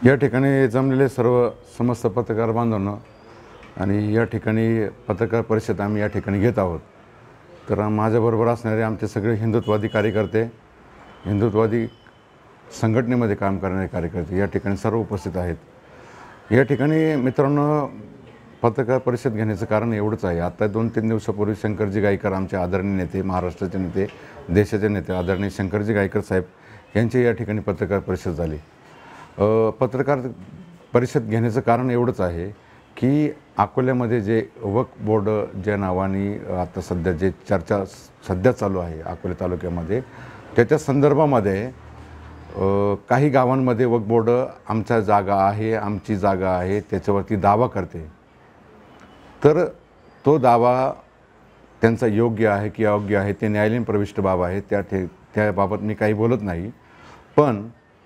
या ठिकाणी जमलेले सर्व समस्त पत्रकार बांधवांनो आणि या ठिकाणी पत्रकार परिषद आम्ही या ठिकाणी घेत आहोत। तर माझ्याबरोबर असणारे आमचे सगळे हिंदुत्ववादी कार्यकर्ते, हिंदुत्ववादी संघटनेमध्ये काम करणारे कार्यकर्ते या ठिकाणी सर्व उपस्थित आहेत। या ठिकाणी मित्रांनो, पत्रकार परिषद घेण्याचं कारण एवढंच आहे। आता 2-3 दिवसापूर्वी शंकरजी गायकर आमचे आदरणीय नेते, महाराष्ट्राचे नेते, देशाचे नेते आदरणीय शंकरजी गायकर साहेब यांची या ठिकाणी पत्रकार परिषद झाली। पत्रकार परिषद घेण्याचं कारण एवढंच आहे की अकोल्यामध्ये जे वक्फ बोर्ड ज्या नावाने आता सध्या जे चर्चा सध्या चालू आहे अकोला तालुक्यामध्ये, त्याच्या संदर्भामध्ये काही गावांमध्ये वक्फ बोर्ड आमच्या जागा आहे, आमची जागा आहे त्याच्यावरती दावा करते। तर तो दावा त्यांचा योग्य आहे की अयोग्य आहे ते न्यायालयीन प्रविष्ट बाब आहे, त्याबाबत मी काही बोलत नाही। पण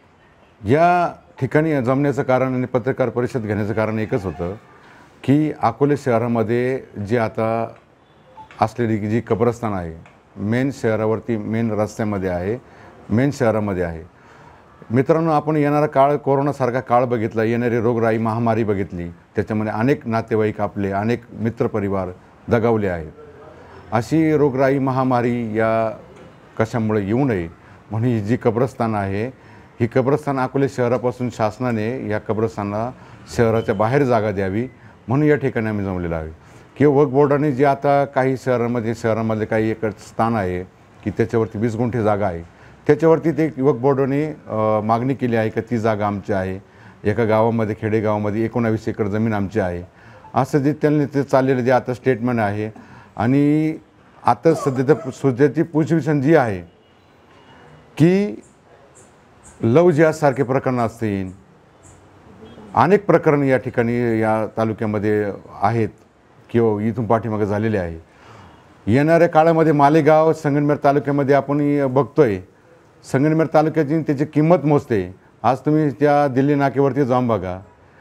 या ठिकाणी जमण्याचं कारण आणि पत्रकार परिषद घेण्याचं कारण एकच होतं की अकोले शहरामध्ये जे आता असलेली जी कब्रस्तान आहे, मेन शहरावरती, मेन रस्त्यामध्ये आहे, मेन शहरामध्ये आहे। मित्रांनो, आपण येणारा काळ, कोरोनासारखा काळ बघितला, येणारी रोगराई महामारी बघितली, त्याच्यामध्ये अनेक नातेवाईक आपले, अनेक मित्रपरिवार दगावले आहेत। अशी रोगराई महामारी या कशामुळे येऊ नये म्हणून ही जी कब्रस्तान आहे, ही कब्रस्तान अकोले शहरापासून शासनाने या कब्रस्तानाला शहराच्या बाहेर जागा द्यावी म्हणून या ठिकाणी आम्ही जमलेलो आहे। किंवा वक्फ बोर्डाने जे आता काही शहरामध्ये काही एक स्थान आहे की त्याच्यावरती 20 गुंठे जागा आहे, त्याच्यावरती ते वक्फ बोर्डाने मागणी केली आहे की ती जागा आमची आहे। एका गावामध्ये, खेडेगावामध्ये 19 एकर जमीन आमची आहे असं जे त्यांनी ते चाललेलं जे आता स्टेटमेंट आहे। आणि आता सध्याची पोझिशन जी आहे की लव जिहादसारखे प्रकरण असतील, अनेक प्रकरण या ठिकाणी या तालुक्यामध्ये आहेत किंवा इथून पाठीमागे झालेले आहे। येणाऱ्या काळामध्ये मालेगाव, संगमनेर तालुक्यामध्ये आपण बघतोय, संगमनेर तालुक्याची त्याची किंमत मोजते। आज तुम्ही त्या दिल्ली नाक्यावरती जाऊन बघा,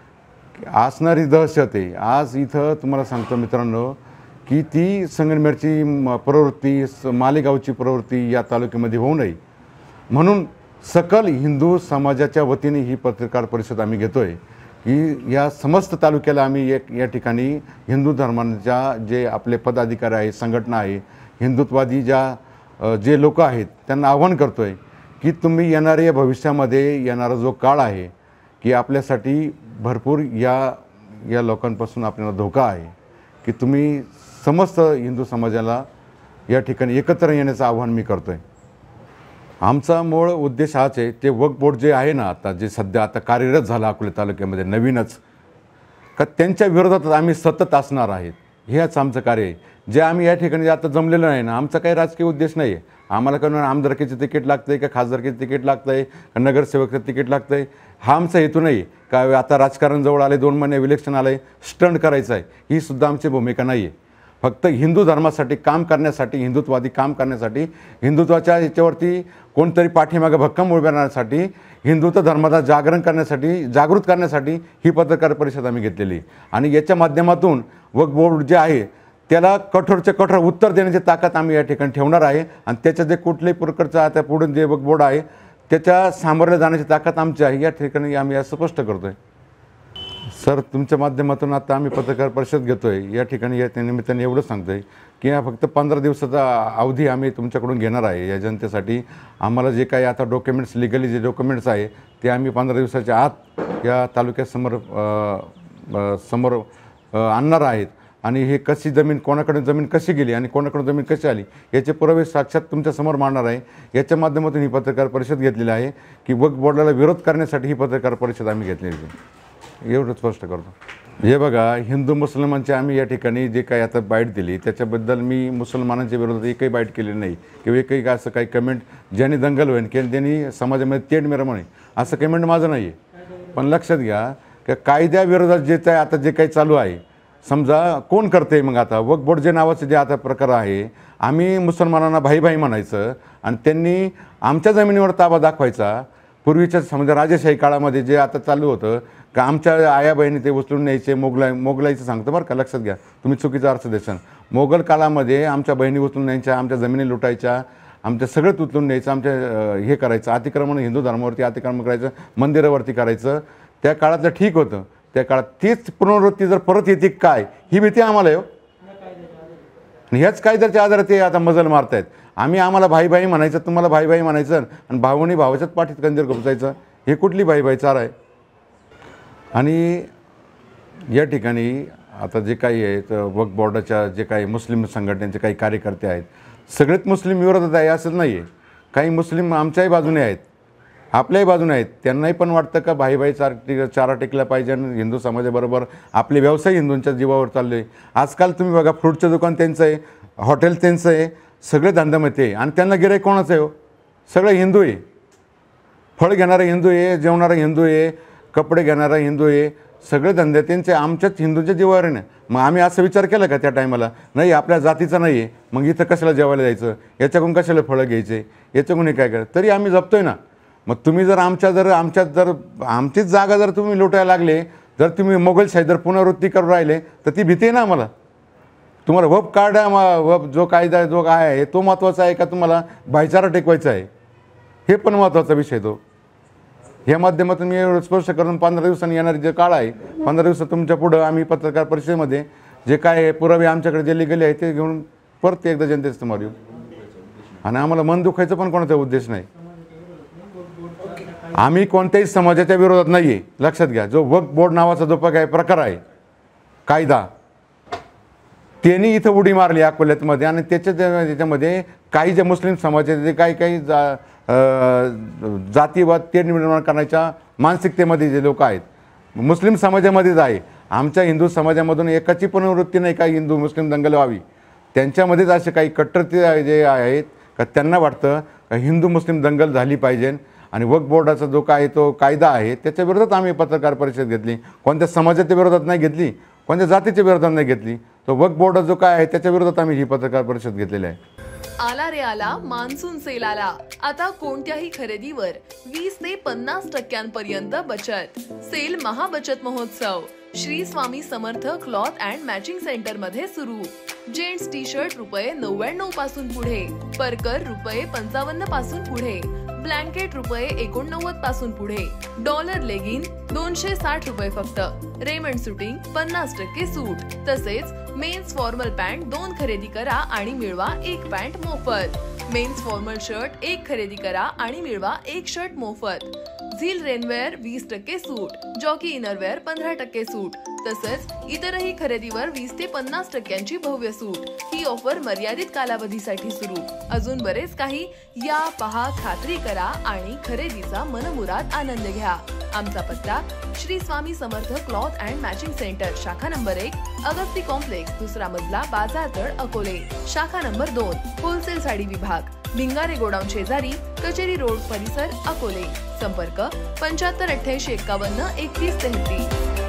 असणारी दहशत आहे। आज इथं तुम्हाला सांगतो मित्रांनो की ती संगमनेरची प्रवृत्ती, मालेगावची प्रवृत्ती या तालुक्यामध्ये होऊ नये म्हणून सकल हिंदू समाजाच्या वतीने ही पत्रकार परिषद आम्ही घेतोय की या समस्त तालुक्याला आम्ही या ठिकाणी हिंदू धर्माच्या जे आपले पदाधिकारी आहेत, संघटना आहे, हिंदुत्ववादी जे लोक आहेत त्यांना आव्हान करतोय की तुम्ही येणाऱ्या भविष्यामध्ये येणारा जो काळ आहे की आपल्यासाठी भरपूर या लोकांपासून आपल्याला धोका आहे की तुम्ही समस्त हिंदू समाजाला या ठिकाणी एकत्र येण्याचं आव्हान मी करतोय। आमचा मूळ उद्देश हाच आहे, ते वक्फ बोर्ड जे आहे ना आता, जे सध्या आता कार्यरत झालं अकोले तालुक्यामध्ये नवीनच, का त्यांच्या विरोधात आम्ही सतत असणार आहेत। हेच आमचं कार्य आहे जे आम्ही या ठिकाणी आता जमलेलं नाही ना। आमचा काही राजकीय उद्देश नाही आहे, आम्हाला करून आमदारकीचं तिकीट लागतं आहे का खासदारकीचं तिकीट लागतं आहे का नगरसेवकाचं तिकीट लागतं आहे, हा आमचा हेतू नाही का आता राजकारण जवळ आले, 2 महिने इलेक्शन आलं आहे, स्टंट करायचं आहे, ही सुद्धा आमची भूमिका नाही आहे। फक्त हिंदू धर्मासाठी काम करण्यासाठी, हिंदुत्ववादी काम करण्यासाठी, हिंदुत्वाच्या याच्यावरती कोणतरी पाठीमागे भक्कम उभे राहण्यासाठी, हिंदुत्व धर्माचा जागरण करण्यासाठी, जागृत करण्यासाठी ही पत्रकार परिषद आम्ही घेतलेली। आणि याच्या माध्यमातून वक्फ बोर्ड जे आहे त्याला कठोरचे कठोर उत्तर देण्याची ताकद आम्ही या ठिकाणी ठेवणार आहे। आणि त्याच्या जे कुठल्याही प्रकारचं आता पुढे जे वक्फ बोर्ड आहे त्याच्या सामोरं जाण्याची ताकद आमची आहे, या ठिकाणी आम्ही असं स्पष्ट करतोय। सर, तुमच्या माध्यमातून आता आम्ही पत्रकार परिषद घेतोय, या ठिकाणी या निमित्ताने एवढं सांगतोय की हा फक्त 15 दिवसाचा अवधी आम्ही तुमच्याकडून घेणार आहे या जनतेसाठी। आम्हाला जे काही आता डॉक्युमेंट्स, लिगली जे डॉक्युमेंट्स आहे ते आम्ही 15 दिवसाच्या आत या तालुक्यासमोर आणणार आहेत। आणि हे कशी जमीन, कोणाकडे जमीन कशी गेली आणि कोणाकडे जमीन कशी आली याचे पुरावे साक्षात तुमच्यासमोर मांडणार आहे। याच्या माध्यमातून ही पत्रकार परिषद घेतलेली आहे की वक्फ बोर्डाला विरोध करण्यासाठी ही पत्रकार परिषद आम्ही घेतलेली आहे, एवढं स्पष्ट करतो। हे बघा, हिंदू मुसलमानचे आम्ही या ठिकाणी जे काही आता बाईट दिली त्याच्याबद्दल मी मुसलमानांच्या विरोधात एकही बाईट केलेली नाही किंवा एकही असं काही कमेंट ज्यांनी दंगल होईल किंवा ज्यांनी समाजामध्ये तेढ मिरवणे असं कमेंट माझं नाही आहे। पण लक्षात घ्या की कायद्याविरोधात जे काय आता जे काही चालू आहे, समजा कोण करते मग आता वक्फ बोर्ड जे नावाचं जे आता प्रकार आहे, आम्ही मुसलमानांना भाई भाई म्हणायचं आणि त्यांनी आमच्या जमिनीवर ताबा दाखवायचा। पूर्वीच्या समजा राजेशाही काळामध्ये जे आता चालू होतं का आमच्या आया बहिणी ते उचलून न्यायचे, मोगलाईचं सांगतं बरं का, लक्षात घ्या, तुम्ही चुकीचा अर्थ देशाल। मोगल काळामध्ये आमच्या बहिणी उचलून न्यायच्या, आमच्या जमिनी लुटायच्या, आमच्या सगळं उचलून न्यायचं, आमच्या हे करायचं, अतिक्रमण, हिंदू धर्मावरती अतिक्रमण करायचं, मंदिरावरती करायचं, त्या काळातलं ठीक होतं, त्या काळात तीच पुनरावृत्ती जर परत येते काय ही भीती आम्हाला आहे. आणि ह्याच कायद्याच्या आधारे ते आता मजल मारतायत. आम्हाला भाई भाई म्हणायचं, तुम्हाला भाई भाई म्हणायचं आणि भावानी भावाच्याच पाठीत कंदीर घुसायचं, हे कुठली भाई भाई चार आहे. आणि या ठिकाणी आता जे काही आहेत वक्फ बोर्डाच्या जे काही मुस्लिम संघटनेचे काही कार्यकर्ते आहेत, सगळेच मुस्लिम विरोधात आहे असंच नाही आहे. काही मुस्लिम आमच्याही बाजूने आहेत, आपल्याही बाजूने आहेत. त्यांनाही पण वाटतं का भाई भाई चारा टिकला पाहिजे आणि हिंदू समाजाबरोबर आपले व्यवसाय हिंदूंच्या जीवावर चालले. आजकाल तुम्ही बघा फ्रूटचं दुकान त्यांचं आहे, हॉटेल त्यांचं आहे, सगळे धंद्यामध्ये आहे. आणि त्यांना गिऱ्हाईक कोणाचं आहे हो? सगळे हिंदू आहे. फळ घेणारा हिंदू आहे, जेवणारा हिंदू आहे, कपडे घेणारा हिंदू आहे, सगळे धंदे त्यांचे आमच्याच हिंदूंच्या जीवावर आहे ना. मग आम्ही असं विचार केला का त्या टायमाला, नाही आपल्या जातीचं नाही आहे, मग इथं कशाला जेवायला जायचं, याच्याकडून कशाला फळं घ्यायचे, याच्याकडून काय करायचं, तरी आम्ही जपतोय ना. मग तुम्ही जर आमचीच जागा जर तुम्ही लुटायला लागले, जर तुम्ही मोगलशाही जर पुनरावृत्ती करून राहिले, तर ती भीती आहे ना आम्हाला. तुम्हाला वक्फ कार्ड वक्फ जो कायदा जो काय आहे तो महत्त्वाचा आहे का तुम्हाला भाईचारा टिकवायचा आहे, हे पण महत्त्वाचा विषय तो. ह्या माध्यमातून मी एवढं स्पष्ट करून 15 दिवसांनी येणारी जे काळ आहे, 15 दिवसात तुमच्या पुढं आम्ही पत्रकार परिषदेमध्ये जे काय पुरावे आमच्याकडे जे लिगले आहे ते घेऊन परत एकदा जनतेसमोर येऊ. आणि आम्हाला मन दुखायचं पण कोणाचा उद्देश नाही. आम्ही कोणत्याही समाजाच्या विरोधात नाही आहे, लक्षात घ्या. जो वक्फ बोर्ड नावाचा जो प्रकार आहे कायदा, त्यांनी इथं उडी मारली अकोल्यामध्ये. आणि त्याच्यामध्ये काही जे मुस्लिम समाजाचे काही जातीवाद ते निर्माण करण्याच्या मानसिकतेमध्ये जे लोक आहेत, मुस्लिम समाजामध्येच आहे. आमच्या हिंदू समाजामधून एकाची पुनरावृत्ती नाही का हिंदू मुस्लिम दंगल व्हावी. त्यांच्यामध्येच असे काही कट्टरते जे आहेत का त्यांना वाटतं का हिंदू मुस्लिम दंगल झाली पाहिजे. आणि वक्फ बोर्डाचा जो काय तो कायदा आहे त्याच्या विरोधात आम्ही पत्रकार परिषद घेतली. कोणत्या समाजाच्या विरोधात नाही घेतली, कोणत्या जातीच्या विरोधात नाही घेतली. तो वक्फ बोर्ड जो काय आहे त्याच्या विरोधात आम्ही ही पत्रकार परिषद घेतलेली आहे. आला रे आला मान्सून सेल आला. आता कोणत्याही खरेदीवर 20 ते 50% बचत. सेल महाबचत महोत्सव Shri Swami Samarth cloth and matching centre मध्ये सुरू. जेंट्स टी शर्ट ₹99 पासून पुढे, परकर ₹55 पासून पुढे, ब्लँकेट ₹89 पासून पुढे, डॉलर लेगिन ₹260 फक्त, रेमंड सुटिंग 50% सूट. तसेच मेन्स फॉर्मल पॅन्ट 2 खरेदी करा आणि मिळवा 1 पॅन्ट मोफत. मेन्स फॉर्मल शर्ट 1 खरेदी करा आणि मिळवा 1 शर्ट मोफत. झील रेनवेअर 20% सूट, जॉकी इनरवेअर 15% सूट. तसंच इतरही खरेदीवर 20 ते 50% भव्य सूट. ही ऑफर मर्यादित कालावधीसाठी सुरू. अजून बरेच काही. या पहा, खात्री करा आणि खरेदीचा मनमुराद आनंद घ्या. आमचा पत्ता Shri Swami Samarth cloth and matching centre, शाखा नंबर 1, अगस्ती कॉम्प्लेक्स, 2रा मजला, बाजारतळ, अकोले. शाखा नंबर 2, होलसेल साडी विभाग, भिंगारे गोडाऊन शेजारी, कचेरी रोड परिसर, अकोले. संपर्क 75 88 51 31 33.